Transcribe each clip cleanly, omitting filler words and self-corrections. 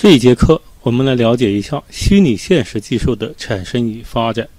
这一节课，我们来了解一下虚拟现实技术的产生与发展。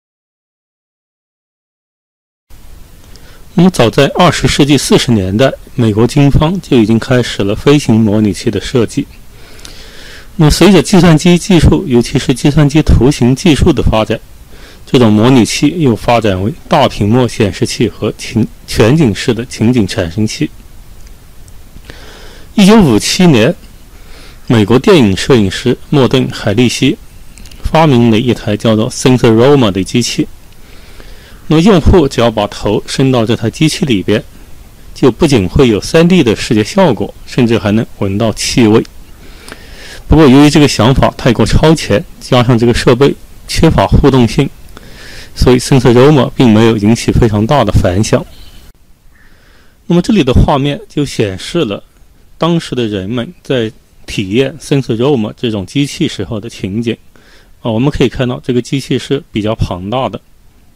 那么，早在20世纪40年代，美国军方就已经开始了飞行模拟器的设计。那么，随着计算机技术，尤其是计算机图形技术的发展，这种模拟器又发展为大屏幕显示器和全景式的情景产生器。1957年，美国电影摄影师莫顿·海利希发明了一台叫做 Sensoroma 的机器。那么用户只要把头伸到这台机器里边，就不仅会有 3D 的视觉效果，甚至还能闻到气味。不过由于这个想法太过超前，加上这个设备缺乏互动性，所以 Sensoroma 并没有引起非常大的反响。那么这里的画面就显示了当时的人们在体验 Sensoroma 这种机器时候的情景。我们可以看到这个机器是比较庞大的。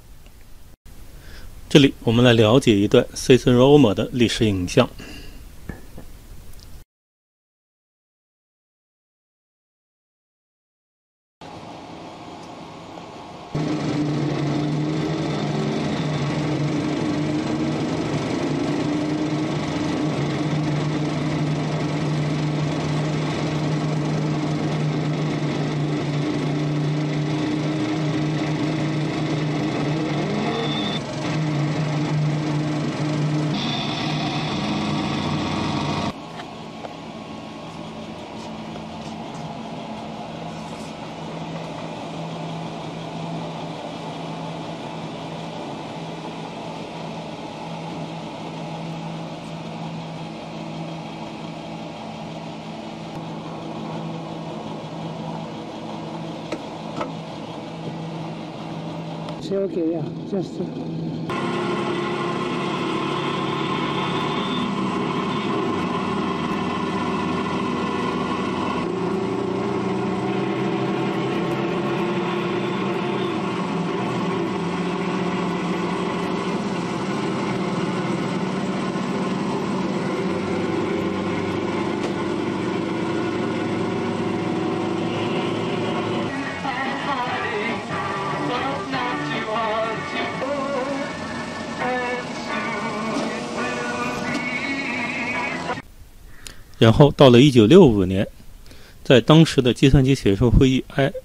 这里我们来了解一段 Sensoroma 的历史影像。 Okay, yeah, just. 然后到了1965年，在当时的计算机学术会议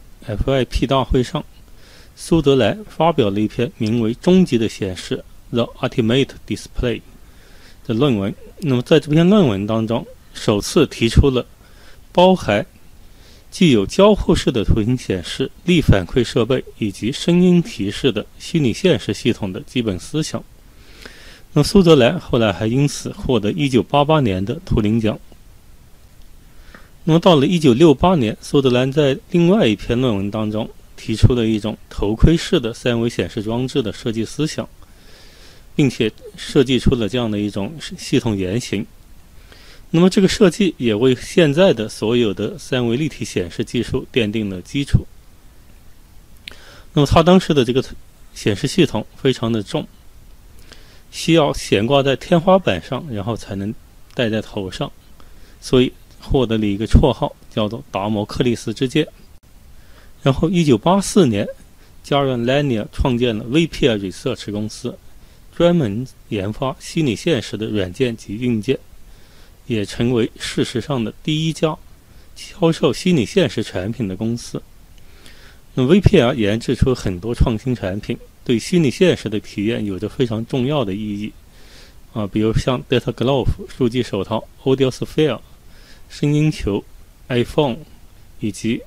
FIP 大会上，苏德兰发表了一篇名为《终极的显示 The Ultimate Display》的论文。那么在这篇论文当中，首次提出了包含具有交互式的图形显示、力反馈设备以及声音提示的虚拟现实系统的基本思想。那苏德兰后来还因此获得1988年的图灵奖。那么到了1968年，苏德兰在另外一篇论文当中提出了一种头盔式的3维显示装置的设计思想，并且设计出了这样的一种系统原型。那么这个设计也为现在的所有的3维立体显示技术奠定了基础。那么他当时的这个显示系统非常的重，需要悬挂在天花板上，然后才能戴在头上，所以获得了一个绰号叫做达摩克利斯之剑。然后1984年，加瑞·兰尼尔创建了 VPR Research 公司，专门研发虚拟现实的软件及硬件，也成为事实上的第一家销售虚拟现实产品的公司。那 VPR 研制出很多创新产品，对虚拟现实的体验有着非常重要的意义。比如像 Data Glove 数据手套、Audio Sphere 声音球、iPhone 以及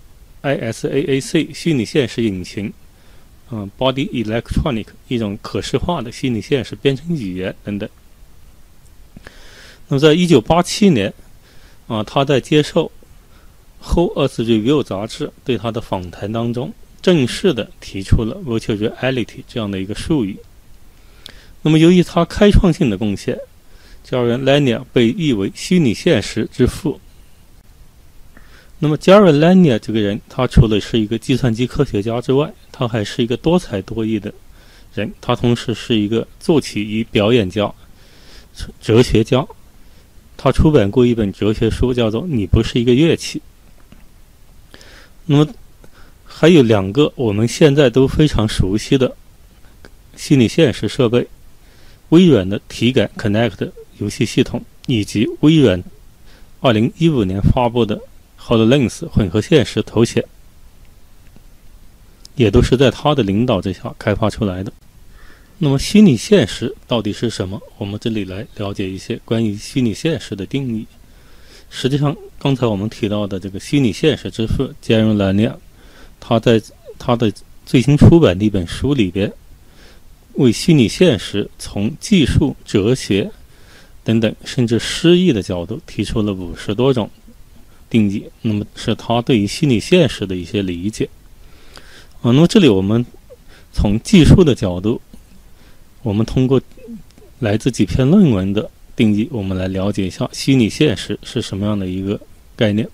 ISAAC 虚拟现实引擎、Body Electronic 一种可视化的虚拟现实编程语言等等。那么在1987年，他在接受 Who Earth Review 杂志对他的访谈当中，正式的提出了 Virtual Reality 这样的一个术语。那么由于他开创性的贡献，加瑞·兰尼尔被誉为虚拟现实之父。那么加瑞·兰尼尔这个人，他除了是一个计算机科学家之外，他还是一个多才多艺的人。他同时是一个作曲与表演家、哲学家。他出版过一本哲学书，叫做《你不是一个乐器》。 那么还有2个我们现在都非常熟悉的虚拟现实设备，微软的体感 Connect 游戏系统，以及微软2015年发布的 HoloLens 混合现实头显，也都是在他的领导之下开发出来的。那么虚拟现实到底是什么？我们这里来了解一些关于虚拟现实的定义。实际上刚才我们提到的这个虚拟现实之父加荣兰尼亚，他在他的最新出版的一本书里边，为虚拟现实从技术、哲学等等甚至诗意的角度提出了50多种定义，那么是他对于虚拟现实的一些理解。那么这里我们从技术的角度，我们通过来自几篇论文的定义，我们来了解一下虚拟现实是什么样的一个概念。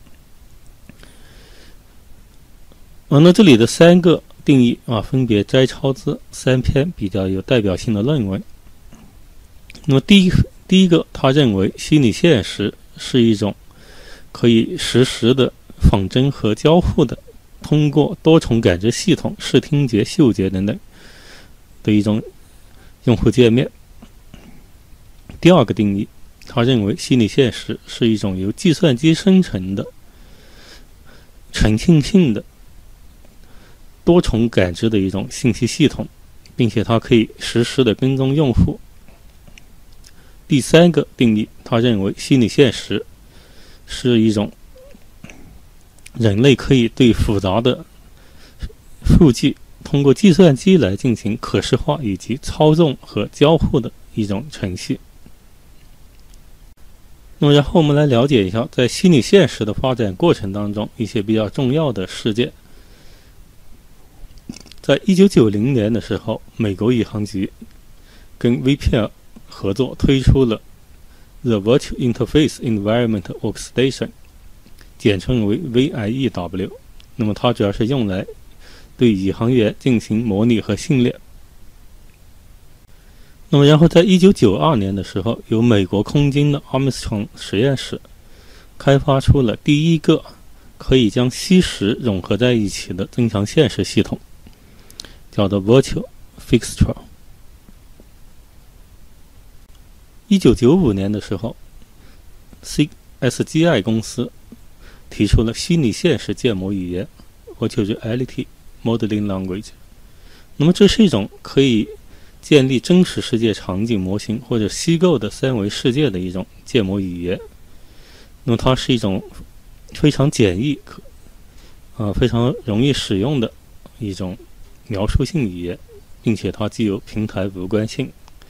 那这里的3个定义分别摘抄自3篇比较有代表性的论文。那么第一个，他认为虚拟现实是一种可以实时的仿真和交互的，通过多重感知系统、视听觉、嗅觉等等的一种用户界面。第2个定义，他认为虚拟现实是一种由计算机生成的沉浸性的多重感知的一种信息系统，并且它可以实时的跟踪用户。第3个定义，他认为虚拟现实是一种人类可以对复杂的数据通过计算机来进行可视化以及操纵和交互的一种程序。那么然后我们来了解一下在虚拟现实的发展过程当中一些比较重要的事件。在1990年的时候，美国宇航局跟 VPL 合作推出了 The Virtual Interface Environment Workstation， 简称为 VIEW。 那么它主要是用来对宇航员进行模拟和训练。那么然后在1992年的时候，由美国空军的 Armstrong 实验室开发出了第一个可以将虚实融合在一起的增强现实系统，叫做 Virtual Fixture。 1995年的时候， SGI 公司提出了虚拟现实建模语言 Virtual Reality Modeling Language。 那么这是一种可以建立真实世界场景模型或者虚构的3维世界的一种建模语言。那么它是一种非常简易非常容易使用的一种描述性语言，并且它具有平台无关性。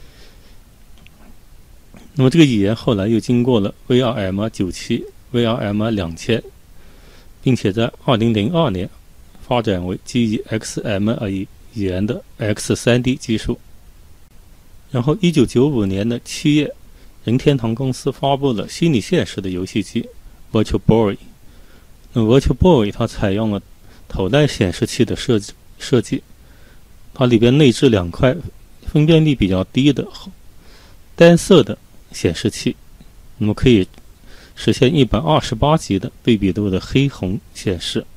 那么这个语言后来又经过了 VRM97、VRM2000， 并且在2002年发展为基于 XML 语言的 X3D 技术。然后1995年的7月，任天堂公司发布了虚拟现实的游戏机 Virtual Boy。 那 Virtual Boy 它采用了头戴显示器的设计，它里边内置2块分辨率比较低的单色的显示器，那么可以实现128级的对比度的黑红显示。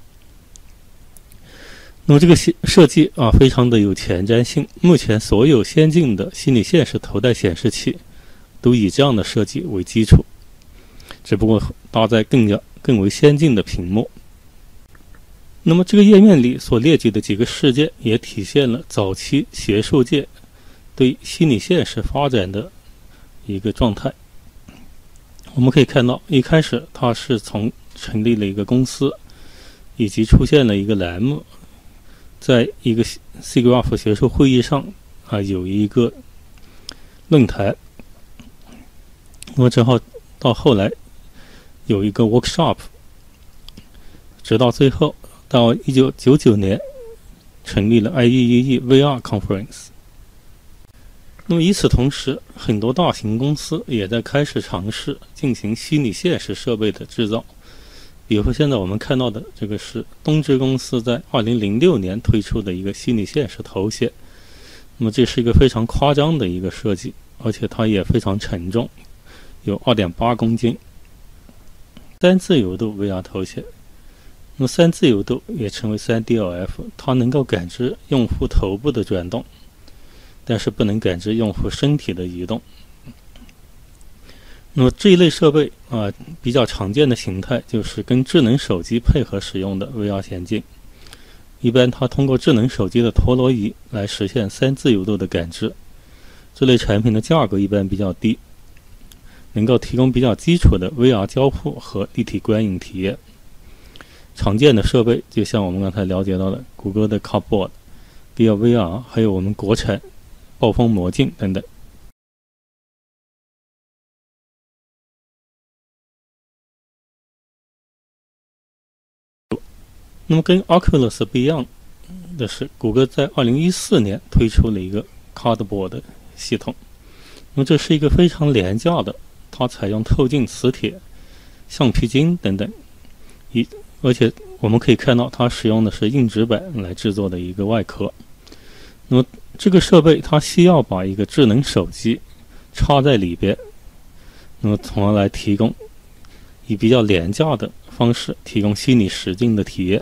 那么这个设计非常的有前瞻性，目前所有先进的虚拟现实头戴显示器都以这样的设计为基础，只不过搭载更为先进的屏幕。那么这个页面里所列举的几个事件也体现了早期学术界对虚拟现实发展的一个状态。我们可以看到，一开始它是从成立了一个公司，以及出现了一个栏目，在一个 SIGGRAPH 学术会议上有一个论坛。那么之后到后来有一个 workshop， 直到最后到1999年成立了 IEEE VR Conference。 那么与此同时，很多大型公司也在开始尝试进行虚拟现实设备的制造。比如说现在我们看到的这个是东芝公司在2006年推出的一个虚拟现实头显。那么这是一个非常夸张的一个设计，而且它也非常沉重，有2.8公斤，单自由度 VR 头显。 那么3自由度也称为3DLF， 它能够感知用户头部的转动，但是不能感知用户身体的移动。那么这一类设备比较常见的形态就是跟智能手机配合使用的 VR 显镜。一般它通过智能手机的陀螺仪来实现3自由度的感知。这类产品的价格一般比较低，能够提供比较基础的 VR 交互和立体观影体验。常见的设备就像我们刚才了解到的谷歌的 Cardboard、Gear VR， 还有我们国产暴风魔镜等等。那么跟 Oculus 不一样的是，谷歌在2014年推出了一个 Cardboard 系统。那么这是一个非常廉价的，它采用透镜磁铁、橡皮筋等等，而且我们可以看到它使用的是硬纸板来制作的一个外壳。那么这个设备它需要把一个智能手机插在里边，那么从而来提供以比较廉价的方式提供虚拟实境的体验。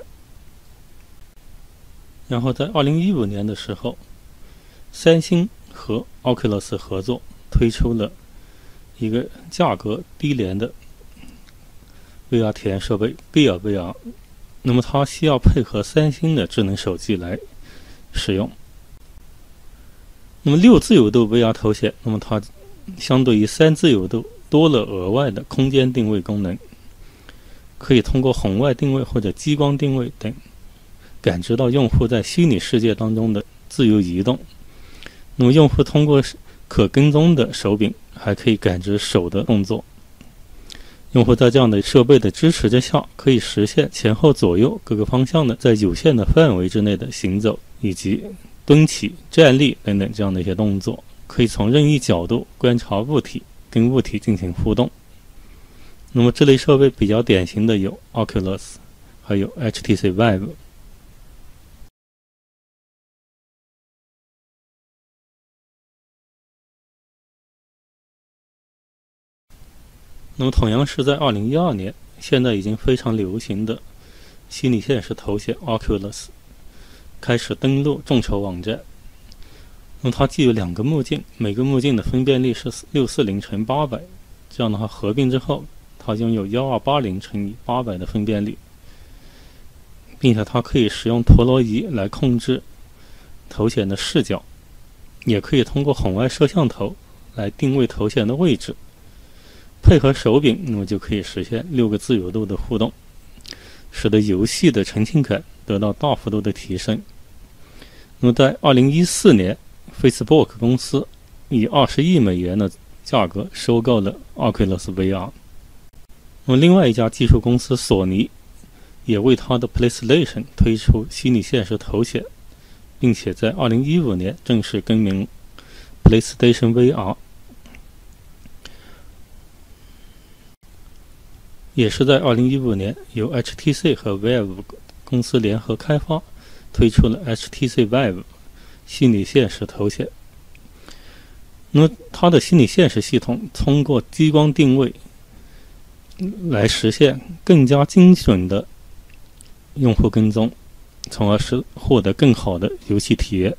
然后在2015年的时候，三星和 Oculus 合作推出了一个价格低廉的 VR 体验设备 Gear VR， 那么它需要配合三星的智能手机来使用。那么6自由度 VR 头显，那么它相对于3自由度多了额外的空间定位功能，可以通过红外定位或者激光定位等感知到用户在虚拟世界当中的自由移动。那么用户通过可跟踪的手柄还可以感知手的动作。用户在这样的设备的支持之下，可以实现前后左右各个方向的在有限的范围之内的行走，以及蹲起、站立等等这样的一些动作，可以从任意角度观察物体，跟物体进行互动。那么这类设备比较典型的有 Oculus， 还有 HTC Vive。那么同样是在2012年，现在已经非常流行的虚拟现实头显 Oculus 开始登陆众筹网站。那么它既有2个目镜，每个目镜的分辨率是640×800，这样的话合并之后，它拥有1280×800的分辨率，并且它可以使用陀螺仪来控制头显的视角，也可以通过红外摄像头来定位头显的位置。配合手柄，那么就可以实现6个自由度的互动，使得游戏的沉浸感得到大幅度的提升。那么在2014年 Facebook 公司以20亿美元的价格收购了 Oculus VR。那么另外一家技术公司索尼也为它的 PlayStation 推出虚拟现实头显，并且在2015年正式更名 PlayStation VR。也是在2015年，由 HTC 和 Vive 公司联合开发，推出了 HTC Vive 虚拟现实头显。那么它的虚拟现实系统通过激光定位来实现更加精准的用户跟踪，从而是获得更好的游戏体验。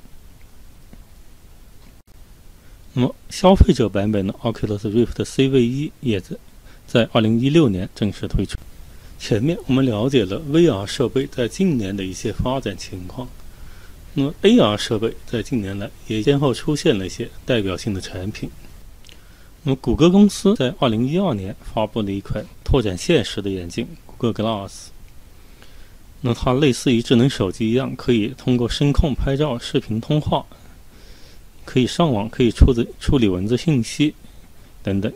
那么消费者版本的 Oculus Rift CV1 也在2016年正式推出。前面我们了解了 VR 设备在近年的一些发展情况，那么 AR 设备在近年来也先后出现了一些代表性的产品。那么谷歌公司在2012年发布了一款拓展现实的眼镜 Google Glass。那它类似于智能手机一样，可以通过声控拍照、视频通话，可以上网，可以处理文字信息等等。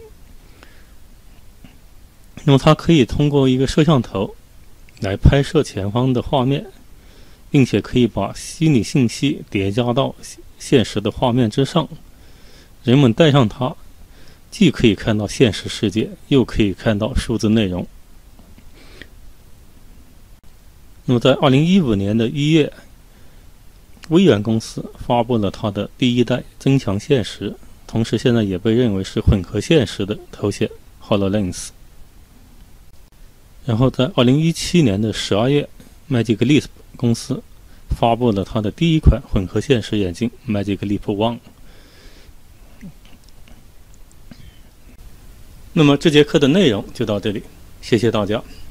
那么它可以通过一个摄像头来拍摄前方的画面，并且可以把虚拟信息叠加到现实的画面之上。人们戴上它，既可以看到现实世界，又可以看到数字内容。那么在2015年的1月，微软公司发布了它的第一代增强现实，同时现在也被认为是混合现实的头显 HoloLens。 然后在2017年的12月 ，Magic Leap 公司发布了它的第一款混合现实眼镜 Magic Leap One。那么这节课的内容就到这里，谢谢大家。